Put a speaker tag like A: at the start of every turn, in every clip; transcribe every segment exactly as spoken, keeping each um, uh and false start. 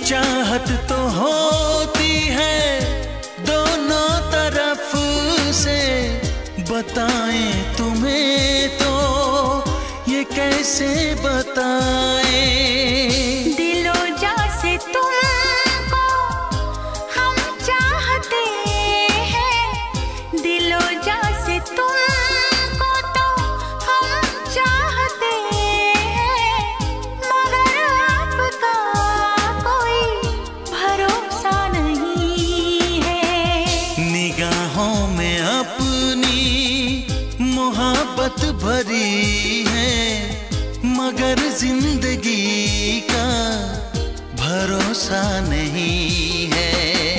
A: चाहत तो होती है दोनों तरफ से, बताएं तुम्हें तो ये कैसे बताएं।
B: दिलो जा से तुमको हम चाहते हैं, दिलो जा से तुमको तो हम चाहते हैं, मगर आपका कोई भरोसा नहीं है।
A: निगाहों में अपनी मोहब्बत भरी है, मगर जिंदगी का भरोसा नहीं है।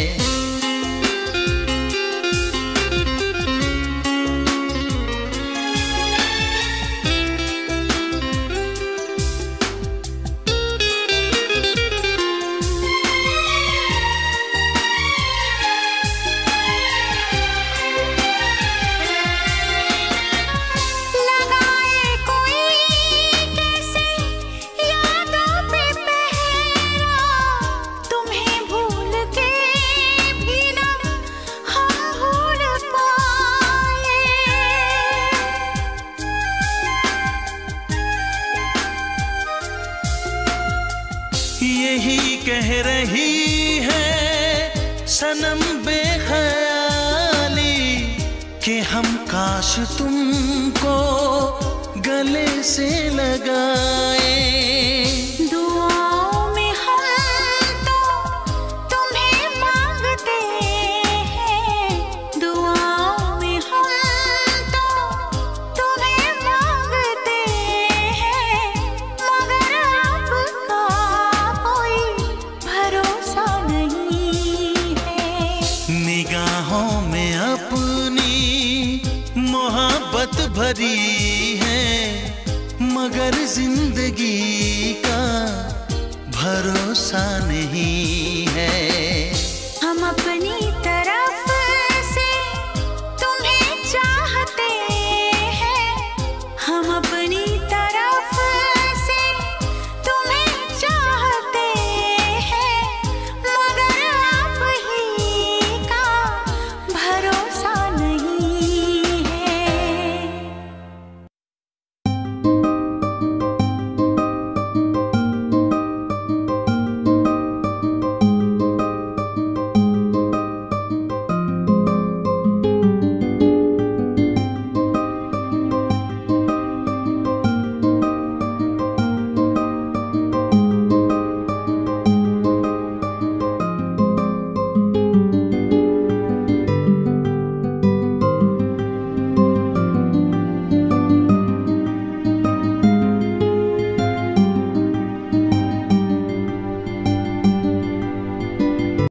A: यही कह रही है सनम बेख्याली कि हम काश तुमको गले से लगाए।
B: दुआओं में हम तो तुम्हें मांगते हैं, दुआओं में हम तो तुम्हें मांगते हैं, मगर आपका कोई भरोसा नहीं है।
A: निगाहों में अपनी मोहब्बत भरी है, मगर जिंदगी का भरोसा नहीं है।
B: हम अपनी